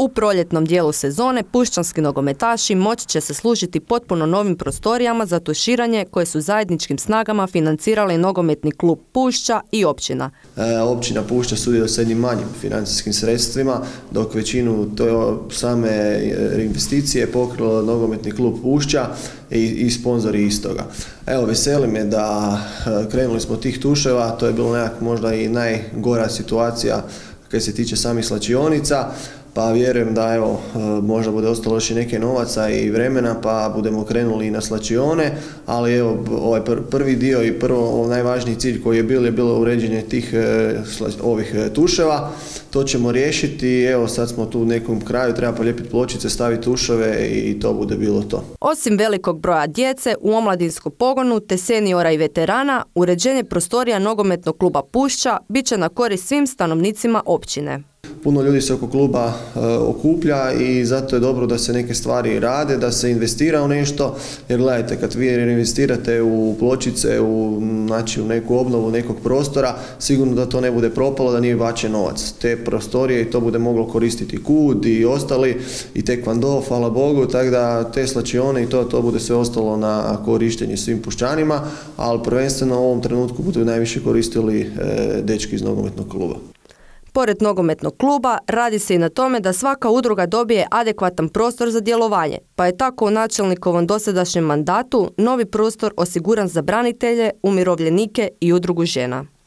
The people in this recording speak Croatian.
U proljetnom dijelu sezone pušćanski nogometaši moći će se služiti potpuno novim prostorijama za tuširanje koje su zajedničkim snagama financirali nogometni klub Pušća i općina. Općina Pušća sudjeluje sa jednim manjim financijskim sredstvima, dok većinu same investicije pokrilo nogometni klub Pušća i sponzori istoga. Evo, veseli me da krenuli smo tih tuševa, to je bilo možda i najgora situacija kad se tiče samih slačionica, pa vjerujem da evo, možda bude ostalo još i neke novaca i vremena pa budemo krenuli i na slačione, ali evo, ovaj prvi dio i prvo najvažniji cilj koji je bilo uređenje tih ovih tuševa, to ćemo riješiti. Evo, sad smo tu u nekom kraju, treba polijepiti pločice, staviti tuševe i to bude bilo to. Osim velikog broja djece u omladinskom pogonu te seniora i veterana, uređenje prostorija nogometnog kluba Pušća bit će na korist svim stanovnicima općine. Puno ljudi se oko kluba okuplja i zato je dobro da se neke stvari rade, da se investira u nešto, jer gledajte, kad vi investirate u pločice, u neku obnovu nekog prostora, sigurno da to ne bude propalo, da nije bačen novac. Te prostorije i to bude moglo koristiti KUD i ostali i tekvando, hvala Bogu, tako da te slačione i to bude sve ostalo na korištenje svim pušćanima, ali prvenstveno u ovom trenutku budu najviše koristili dečki iz nogometnog kluba. Pored nogometnog kluba, radi se i na tome da svaka udruga dobije adekvatan prostor za djelovanje, pa je tako u načelnikovom dosadašnjem mandatu novi prostor osiguran za branitelje, umirovljenike i udrugu žena.